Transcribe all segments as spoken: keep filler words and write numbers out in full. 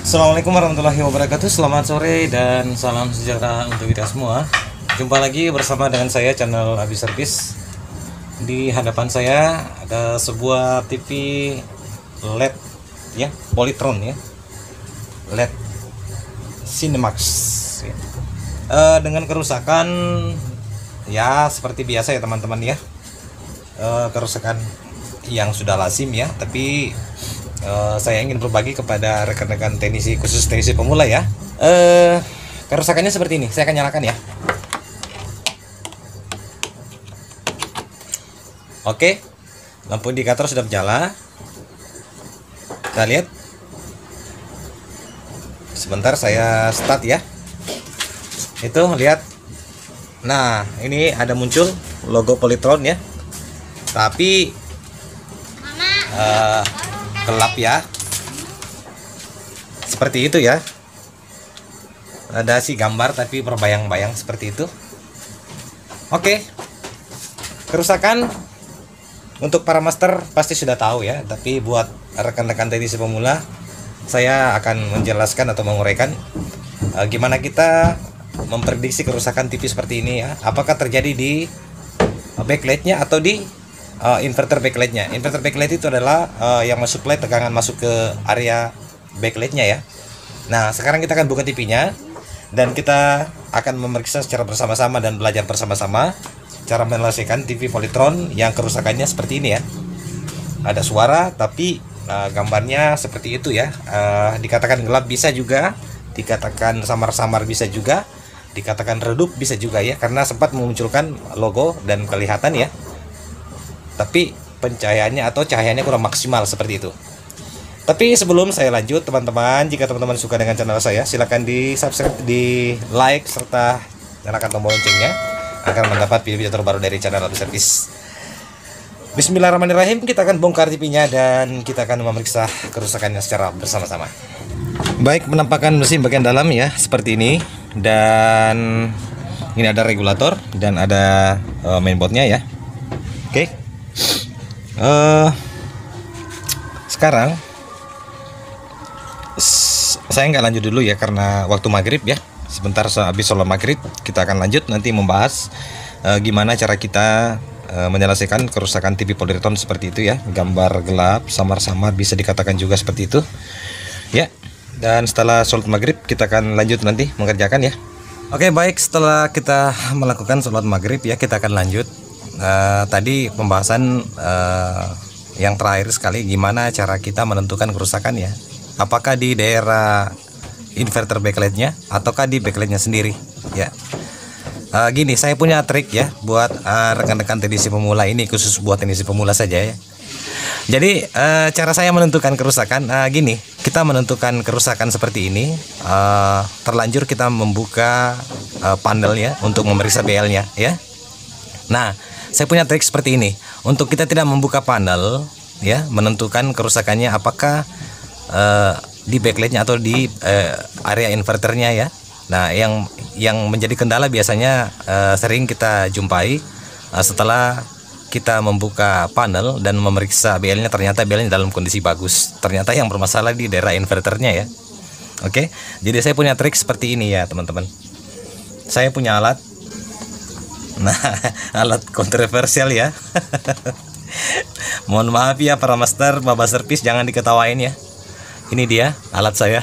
Assalamualaikum warahmatullahi wabarakatuh. Selamat sore dan salam sejahtera untuk kita semua. Jumpa lagi bersama dengan saya channel Abi Service. Di hadapan saya ada sebuah T V L E D ya, Polytron ya, L E D Cinemax ya. E, dengan kerusakan ya seperti biasa ya teman-teman ya, e, kerusakan yang sudah lazim ya, tapi Uh, saya ingin berbagi kepada rekan-rekan teknisi, khusus teknisi pemula ya. Uh, kerusakannya seperti ini. Saya akan nyalakan ya. Oke, lampu indikator sudah menyala. Kita lihat. Sebentar saya start ya. Itu lihat. Nah, ini ada muncul logo Polytron ya. Tapi uh, gelap ya, seperti itu ya. Ada sih gambar tapi berbayang-bayang seperti itu. Oke, kerusakan untuk para master pasti sudah tahu ya, tapi buat rekan-rekan teknisi pemula saya akan menjelaskan atau menguraikan uh, gimana kita memprediksi kerusakan T V seperti ini ya. Apakah terjadi di backlightnya atau di Uh, inverter backlightnya. Inverter backlight itu adalah uh, yang masuk plate, tegangan masuk ke area backlightnya ya. Nah, sekarang kita akan buka T V-nya dan kita akan memeriksa secara bersama-sama dan belajar bersama-sama cara menyelesaikan T V Polytron yang kerusakannya seperti ini ya. Ada suara tapi uh, gambarnya seperti itu ya. Uh, dikatakan gelap bisa juga, dikatakan samar-samar bisa juga, dikatakan redup bisa juga ya, karena sempat memunculkan logo dan kelihatan ya, tapi pencahayaannya atau cahayanya kurang maksimal seperti itu. Tapi sebelum saya lanjut teman-teman, jika teman-teman suka dengan channel saya, silahkan di subscribe, di like, serta nyalakan tombol loncengnya agar mendapat video-video terbaru dari channel Abi Service. Bismillahirrahmanirrahim. Kita akan bongkar T V-nya dan kita akan memeriksa kerusakannya secara bersama-sama. Baik, penampakan mesin bagian dalam ya seperti ini, dan ini ada regulator dan ada uh, mainboardnya ya. Oke. Okay. Uh, sekarang saya nggak lanjut dulu ya karena waktu maghrib ya. Sebentar habis sholat maghrib kita akan lanjut nanti membahas uh, gimana cara kita uh, menyelesaikan kerusakan T V Polytron seperti itu ya. Gambar gelap, samar-samar bisa dikatakan juga seperti itu ya. Dan setelah sholat maghrib kita akan lanjut nanti mengerjakan ya. Oke, baik, setelah kita melakukan sholat maghrib ya kita akan lanjut. Uh, tadi pembahasan uh, yang terakhir sekali gimana cara kita menentukan kerusakan ya, apakah di daerah inverter backlightnya ataukah di backlightnya sendiri ya. Uh, gini, saya punya trik ya buat uh, rekan-rekan teknisi pemula, ini khusus buat teknisi pemula saja ya. Jadi uh, cara saya menentukan kerusakan uh, gini, kita menentukan kerusakan seperti ini, uh, terlanjur kita membuka uh, panel ya untuk memeriksa B L-nya ya. Nah, saya punya trik seperti ini. Untuk kita tidak membuka panel ya, menentukan kerusakannya apakah uh, di backlightnya atau di uh, area inverternya ya. Nah, yang yang menjadi kendala biasanya uh, sering kita jumpai uh, setelah kita membuka panel dan memeriksa B L-nya, ternyata B L-nya dalam kondisi bagus. Ternyata yang bermasalah di daerah inverternya ya. Oke. Jadi saya punya trik seperti ini ya, teman-teman. Saya punya alat. Nah, alat kontroversial ya. Mohon maaf ya para master, Baba Service, jangan diketawain ya. Ini dia alat saya.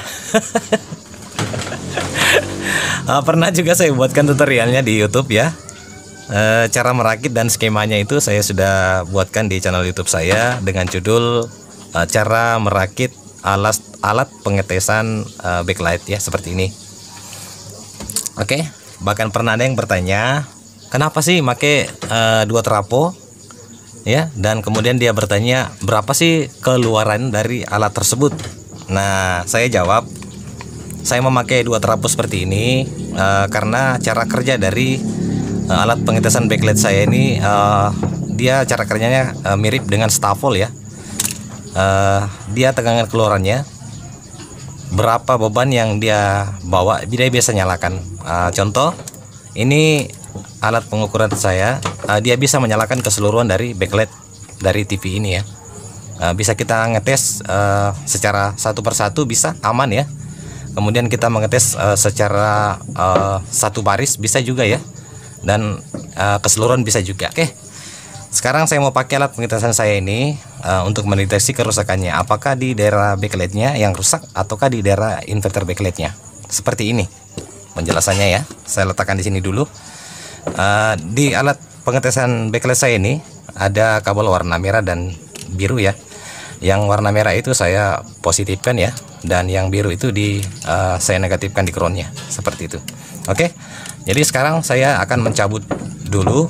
uh, Pernah juga saya buatkan tutorialnya di YouTube ya. uh, Cara merakit dan skemanya itu saya sudah buatkan di channel YouTube saya dengan judul uh, cara merakit alat alat pengetesan uh, backlight ya, seperti ini. Oke, bahkan pernah ada yang bertanya, kenapa sih make uh, dua trapo ya, dan kemudian dia bertanya berapa sih keluaran dari alat tersebut. Nah, saya jawab, saya memakai dua trapo seperti ini uh, karena cara kerja dari uh, alat pengetesan backlight saya ini uh, dia cara kerjanya uh, mirip dengan stafol ya. Uh, dia tegangan keluarannya berapa beban yang dia bawa, dia biasa nyalakan. Uh, contoh, ini alat pengukuran saya, uh, dia bisa menyalakan keseluruhan dari backlight dari T V ini ya. Uh, bisa kita ngetes uh, secara satu persatu, bisa aman ya. kemudian kita mengetes uh, secara uh, satu baris bisa juga ya, dan uh, keseluruhan bisa juga. Oke, sekarang saya mau pakai alat pengetesan saya ini uh, untuk mendeteksi kerusakannya, apakah di daerah backlightnya yang rusak ataukah di daerah inverter backlightnya. Seperti ini penjelasannya ya, saya letakkan di sini dulu. Uh, di alat pengetesan backlight saya ini ada kabel warna merah dan biru ya. Yang warna merah itu saya positifkan ya, dan yang biru itu di uh, saya negatifkan di groundnya, seperti itu. Oke, jadi sekarang saya akan mencabut dulu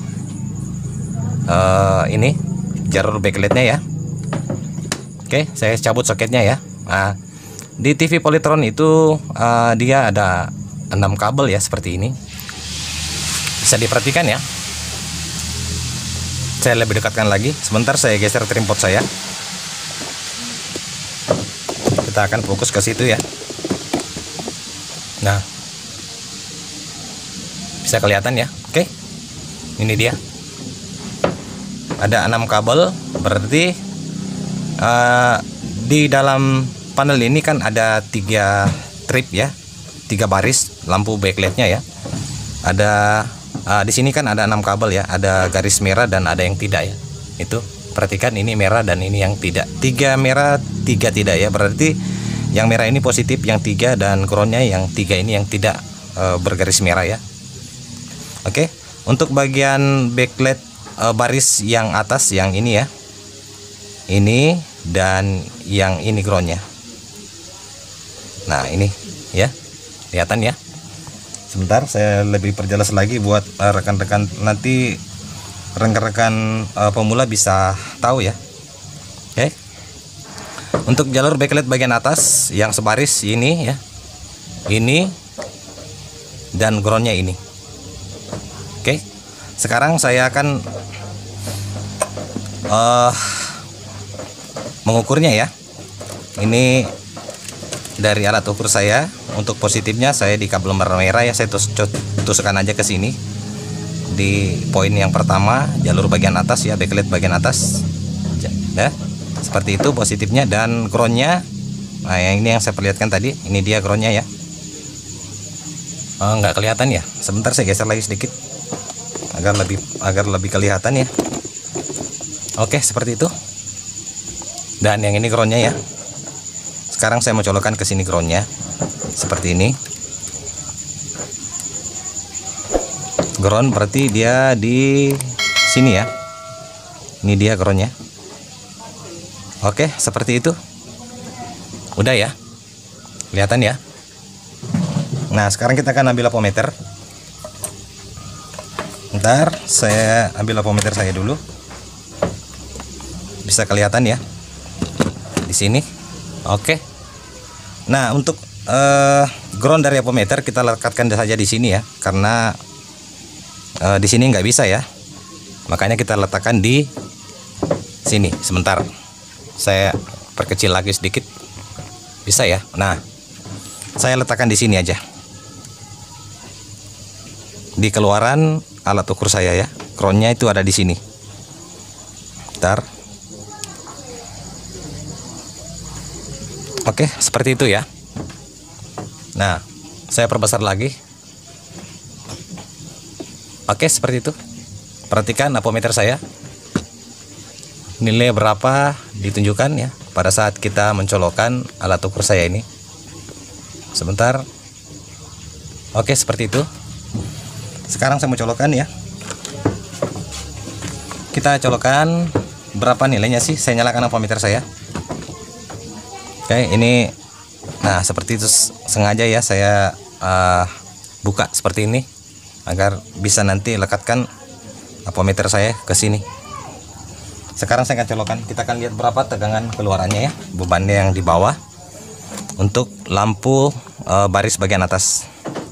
uh, ini jalur backlightnya ya. Oke, saya cabut soketnya ya. Nah, di T V Polytron itu uh, dia ada enam kabel ya, seperti ini. Bisa diperhatikan ya. Saya lebih dekatkan lagi. Sebentar saya geser tripod saya. Kita akan fokus ke situ ya. Nah, bisa kelihatan ya. Oke, ini dia. Ada enam kabel, berarti uh, di dalam panel ini kan ada tiga trip ya, tiga baris lampu backlightnya ya. Ada uh, di sini kan ada enam kabel ya, ada garis merah dan ada yang tidak ya. Itu perhatikan, ini merah dan ini yang tidak. Tiga merah, tiga tidak ya. Berarti yang merah ini positif, yang tiga, dan groundnya yang tiga ini yang tidak e, bergaris merah ya. Oke, untuk bagian backlight e, baris yang atas, yang ini ya, ini dan yang ini groundnya. Nah ini ya, kelihatan ya. Sebentar saya lebih perjelas lagi buat rekan-rekan e, nanti rekan-rekan uh, pemula bisa tahu ya. Oke. Untuk jalur backlight bagian atas yang sebaris ini ya. Ini dan groundnya ini. Oke. Sekarang saya akan uh, mengukurnya ya. Ini dari alat ukur saya. Untuk positifnya saya di kabel merah ya, saya tus tusukkan aja ke sini. Di poin yang pertama jalur bagian atas ya, backlight bagian atas ya, seperti itu positifnya. Dan groundnya, nah yang ini yang saya perlihatkan tadi, ini dia groundnya ya. Oh, nggak kelihatan ya, sebentar saya geser lagi sedikit agar lebih agar lebih kelihatan ya. Oke, seperti itu. Dan yang ini groundnya ya. Sekarang saya mau colokkan ke sini groundnya, seperti ini. Ground berarti dia di sini ya. Ini dia groundnya. Oke, seperti itu. Udah ya, kelihatan ya. Nah sekarang kita akan ambil apometer. Ntar saya ambil apometer saya dulu. Bisa kelihatan ya di sini. Oke. Nah untuk uh, ground dari apometer kita lekatkan saja di sini ya, karena Uh, di sini nggak bisa ya, makanya kita letakkan di sini. Sebentar saya perkecil lagi sedikit, bisa ya. Nah saya letakkan di sini aja, di keluaran alat ukur saya ya. Groundnya itu ada di sini. Bentar. Oke, seperti itu ya. Nah saya perbesar lagi. Oke, seperti itu. Perhatikan apometer saya. Nilai berapa ditunjukkan ya pada saat kita mencolokkan alat ukur saya ini. Sebentar. Oke, seperti itu. Sekarang saya mau colokkan ya. Kita colokkan berapa nilainya sih? Saya nyalakan apometer saya. Oke, ini nah seperti itu, sengaja ya saya uh, buka seperti ini agar bisa nanti lekatkan apometer saya ke sini. Sekarang saya akan colokkan, kita akan lihat berapa tegangan keluarannya ya, bebannya yang di bawah untuk lampu e, baris bagian atas.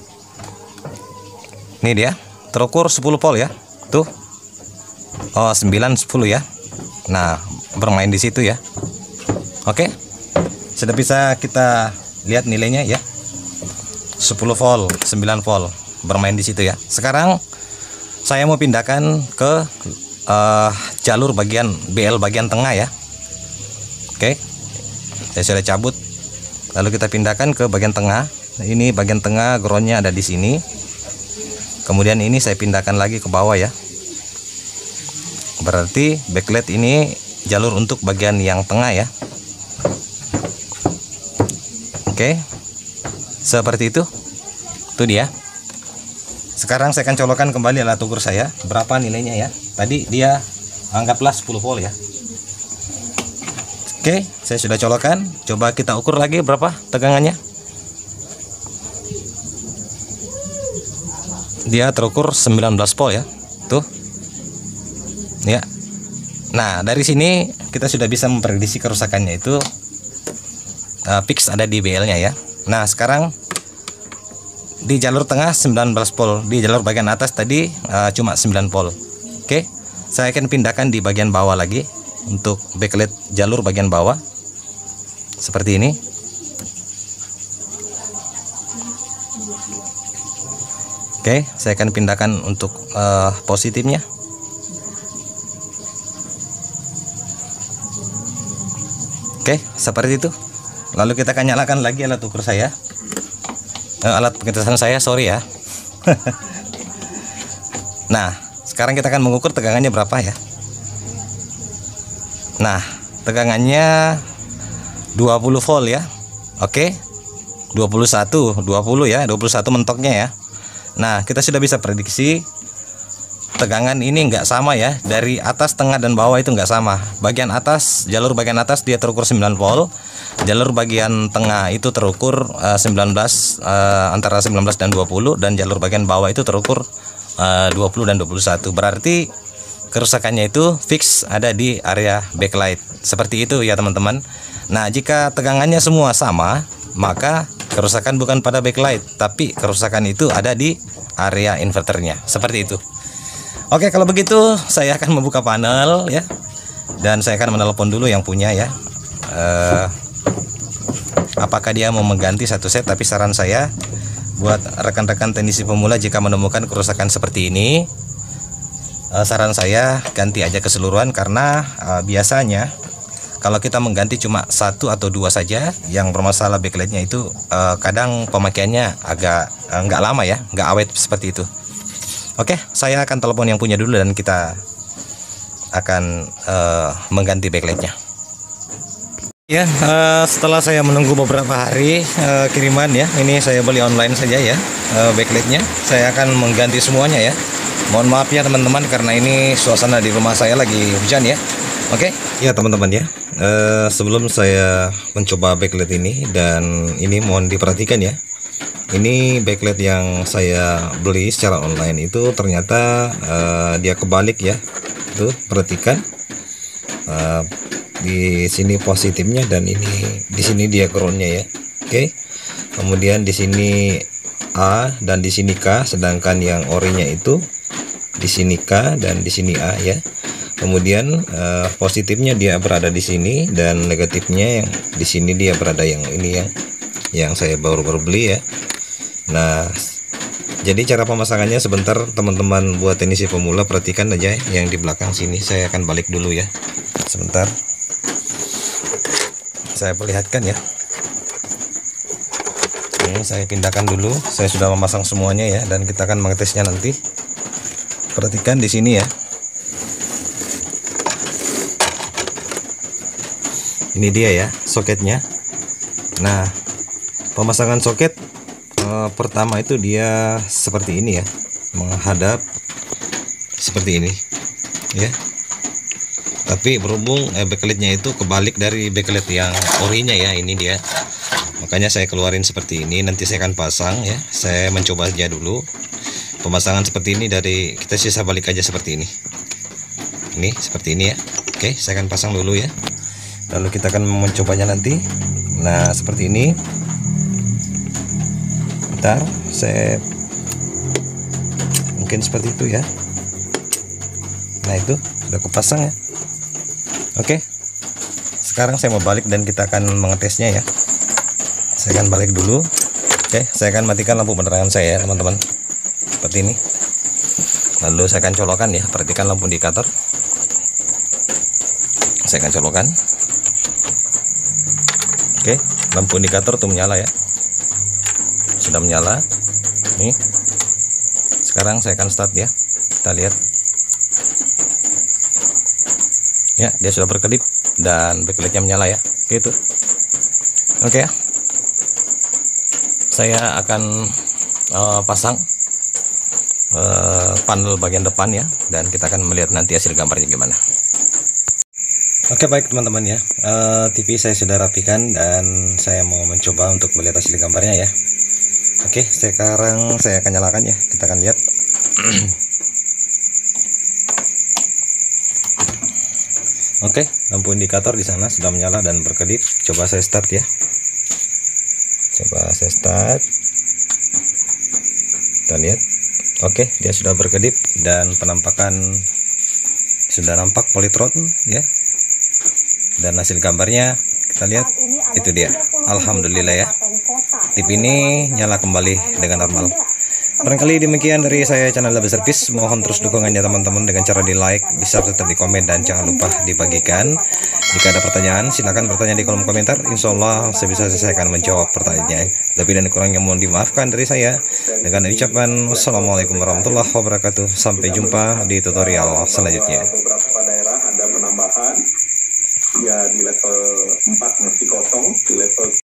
Ini dia, terukur sepuluh volt ya. Tuh. Oh, sembilan sepuluh ya. Nah, bermain di situ ya. Oke. Sudah bisa kita lihat nilainya ya. sepuluh volt, sembilan volt. Bermain di situ ya. Sekarang saya mau pindahkan ke uh, jalur bagian B L bagian tengah ya. Oke, saya sudah cabut. Lalu kita pindahkan ke bagian tengah. Ini bagian tengah groundnya ada di sini. Kemudian ini saya pindahkan lagi ke bawah ya. Berarti backlight ini jalur untuk bagian yang tengah ya. Oke, seperti itu. Itu dia. Sekarang saya akan colokkan kembali alat ukur saya. Berapa nilainya ya? Tadi dia anggaplah sepuluh volt ya. Oke, saya sudah colokkan. Coba kita ukur lagi berapa tegangannya. Dia terukur sembilan belas volt ya. Tuh. Ya. Nah, dari sini kita sudah bisa memprediksi kerusakannya itu uh, fix ada di B L-nya ya. Nah, sekarang di jalur tengah sembilan belas volt, di jalur bagian atas tadi uh, cuma sembilan volt. Oke, saya akan pindahkan di bagian bawah lagi untuk backlight jalur bagian bawah seperti ini. Oke, saya akan pindahkan untuk uh, positifnya. Oke, seperti itu. Lalu kita akan nyalakan lagi alat ukur saya. Uh, alat pengetesan saya, sorry ya. Nah, sekarang kita akan mengukur tegangannya berapa ya. Nah, tegangannya dua puluh volt ya. Oke, dua puluh satu, dua puluh ya, dua puluh satu mentoknya ya. Nah, kita sudah bisa prediksi tegangan ini nggak sama ya. Dari atas, tengah, dan bawah itu nggak sama. Bagian atas, jalur bagian atas dia terukur sembilan volt. Jalur bagian tengah itu terukur uh, sembilan belas, uh, antara sembilan belas dan dua puluh. Dan jalur bagian bawah itu terukur uh, dua puluh dan dua puluh satu. Berarti kerusakannya itu fix ada di area backlight. Seperti itu ya teman-teman. Nah, jika tegangannya semua sama, maka kerusakan bukan pada backlight, tapi kerusakan itu ada di area inverternya. Seperti itu. Oke, kalau begitu saya akan membuka panel ya, dan saya akan menelepon dulu yang punya ya. Uh, apakah dia mau mengganti satu set? Tapi saran saya buat rekan-rekan teknisi pemula, jika menemukan kerusakan seperti ini, uh, saran saya ganti aja keseluruhan, karena uh, biasanya kalau kita mengganti cuma satu atau dua saja yang bermasalah backlightnya itu uh, kadang pemakaiannya agak uh, nggak lama ya, nggak awet seperti itu. Oke, saya akan telepon yang punya dulu dan kita akan uh, mengganti backlightnya. Ya, uh, setelah saya menunggu beberapa hari uh, kiriman ya, ini saya beli online saja ya uh, backlightnya. Saya akan mengganti semuanya ya. Mohon maaf ya teman-teman, karena ini suasana di rumah saya lagi hujan ya. Oke, ya teman-teman ya. Uh, sebelum saya mencoba backlight ini, dan ini mohon diperhatikan ya. Ini backlight yang saya beli secara online itu ternyata uh, dia kebalik ya. Tuh, perhatikan. Uh, di sini positifnya dan ini di sini dia groundnya ya. Oke. Kemudian di sini A dan di sini K, sedangkan yang orinya itu di sini K dan di sini A ya. Kemudian uh, positifnya dia berada di sini dan negatifnya yang di sini dia berada yang ini yang yang saya baru-baru beli ya. Nah, jadi cara pemasangannya sebentar teman-teman buat teknisi pemula, perhatikan aja yang di belakang sini. Saya akan balik dulu ya. Sebentar. Saya perlihatkan ya. Ini saya pindahkan dulu. Saya sudah memasang semuanya ya, dan kita akan mengetesnya nanti. Perhatikan di sini ya. Ini dia ya soketnya. Nah, pemasangan soket eh, pertama itu dia seperti ini ya, menghadap seperti ini ya. Tapi berhubung eh, backlightnya itu kebalik dari backlight yang orinya ya, ini dia. Makanya saya keluarin seperti ini. Nanti saya akan pasang ya. Saya mencoba aja dulu pemasangan seperti ini, dari kita sisa balik aja seperti ini. Ini seperti ini ya. Oke, saya akan pasang dulu ya. Lalu kita akan mencobanya nanti. Nah, seperti ini. Bentar, saya mungkin seperti itu ya. Nah, itu sudah kupasang ya. Oke. Sekarang saya mau balik dan kita akan mengetesnya ya. Saya akan balik dulu. Oke, saya akan matikan lampu penerangan saya ya, teman-teman. Seperti ini. Lalu saya akan colokkan ya. Perhatikan lampu indikator. Saya akan colokkan. Oke, lampu indikator tuh menyala ya. sudah menyala. Nih, sekarang saya akan start ya, kita lihat ya, dia sudah berkedip dan backlightnya menyala ya, gitu. Oke, saya akan uh, pasang uh, panel bagian depan ya, dan kita akan melihat nanti hasil gambarnya gimana. Oke, baik teman-teman ya, uh, T V saya sudah rapikan dan saya mau mencoba untuk melihat hasil gambarnya ya. Oke, sekarang saya akan nyalakan ya, kita akan lihat. Oke, lampu indikator di sana sudah menyala dan berkedip. Coba saya start ya. Coba saya start. Kita lihat. Oke, dia sudah berkedip dan penampakan sudah nampak polytron ya. Dan hasil gambarnya kita lihat, itu dia. Alhamdulillah ya. T V ini nyala kembali dengan normal. Barangkali demikian dari saya, channel Label Service. Mohon terus dukungannya teman-teman dengan cara di like, bisa tetap di komen, dan jangan lupa dibagikan. Jika ada pertanyaan, silahkan bertanya di kolom komentar. Insya Allah sebisa saya akan menjawab pertanyaannya. Lebih dan kurangnya mohon dimaafkan dari saya. Dengan ucapan wassalamualaikum warahmatullahi wabarakatuh. Sampai jumpa di tutorial selanjutnya. Beberapa daerah ada penambahan ya, di level empat masih kosong, di level